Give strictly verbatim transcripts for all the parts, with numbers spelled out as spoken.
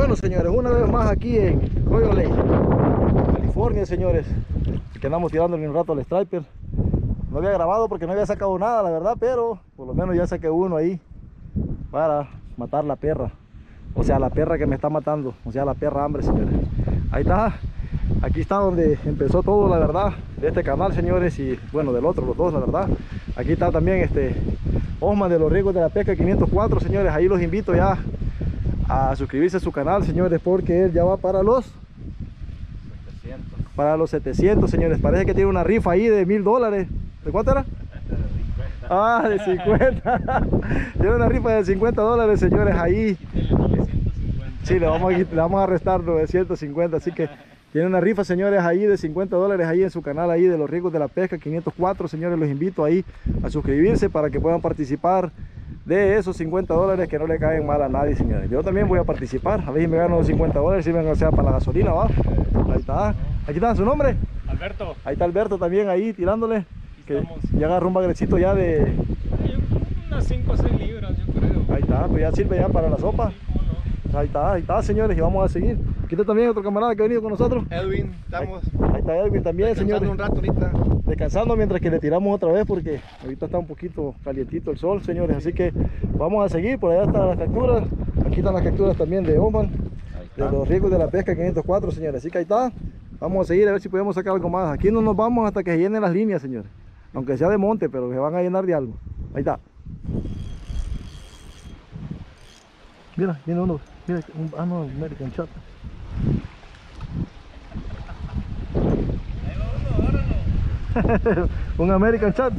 Bueno, señores, una vez más aquí en Coyote Lake, California, señores, que andamos tirándole un rato al striper. No había grabado porque no había sacado nada, la verdad, pero por lo menos ya saqué uno ahí para matar la perra. O sea, la perra que me está matando, o sea, la perra hambre, señores. Ahí está, aquí está donde empezó todo, la verdad, de este canal, señores, y bueno, del otro, los dos, la verdad. Aquí está también este Osman de los Riesgos de la Pesca quinientos cuatro, señores. Ahí los invito ya a suscribirse a su canal, señores, porque él ya va para los setecientos. Para los setecientos, señores. Parece que tiene una rifa ahí de mil dólares. ¿De cuánto era? Ah, de cincuenta. Tiene una rifa de cincuenta dólares, señores, ahí. Sí, le vamos, a, le vamos a restar novecientos cincuenta, así que tiene una rifa, señores, ahí de cincuenta dólares ahí en su canal ahí de los Riesgos de la Pesca quinientos cuatro, señores. Los invito ahí a suscribirse para que puedan participar de esos cincuenta dólares que no le caen mal a nadie, señores. Yo también voy a participar, a ver si me gano los cincuenta dólares, si me sea para la gasolina, va. Ahí está, aquí está su nombre. Alberto. Ahí está Alberto también ahí tirándole. Que ya agarró un bagrecito ya de... unas cinco o seis libras, yo creo. Ahí está, pues ya sirve ya para la sopa. Ahí está, ahí está, señores, y vamos a seguir. Aquí está también otro camarada que ha venido con nosotros. Edwin, estamos Ahí, ahí está Edwin también, señores. un rato ahorita. Descansando mientras que le tiramos otra vez porque ahorita está un poquito calientito el sol, señores. Así que vamos a seguir, por allá están las capturas. Aquí están las capturas también de Osman, de los Riesgos de la Pesca quinientos cuatro, señores. Así que ahí está. Vamos a seguir a ver si podemos sacar algo más. Aquí no nos vamos hasta que se llenen las líneas, señores. Aunque sea de monte, pero se van a llenar de algo. Ahí está. Mira, viene uno. Mira, un, ah no, American Chat. Un American Chat.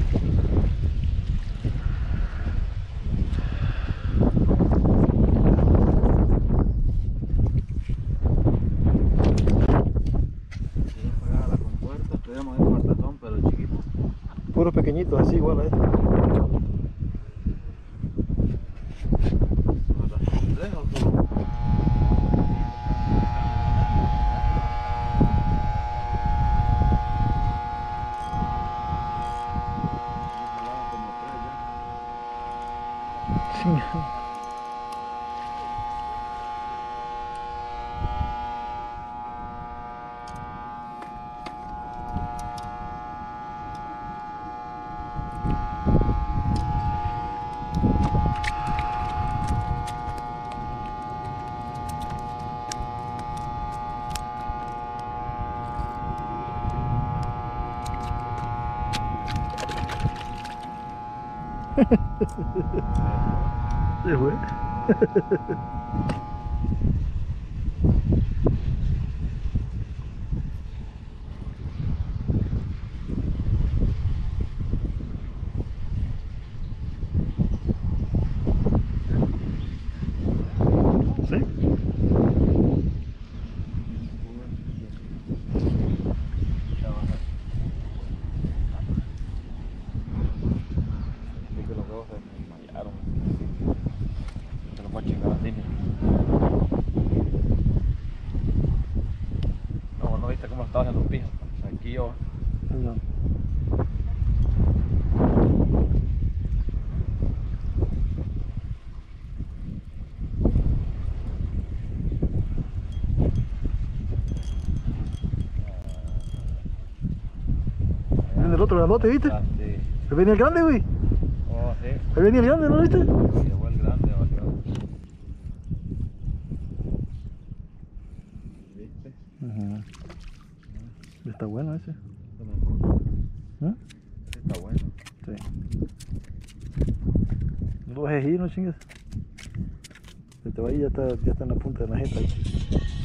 Puros pequeñitos así, igual a este. Se fue. ¿Sí? No, no viste cómo estaba haciendo un pijo. Aquí yo. No. Viene el otro grandote, ¿viste? Ah, sí. Ahí venía el grande, güey. Oh, sí. Ahí venía el grande, ¿no viste? Sí, llegó el grande, valió. ¿Viste? Ajá. Está bueno ese. ¿Eh? Ese está bueno. Sí. No lo dejes ir, no chingas. Se te va ahí, ya está, ya está en la punta de la jeta ahí.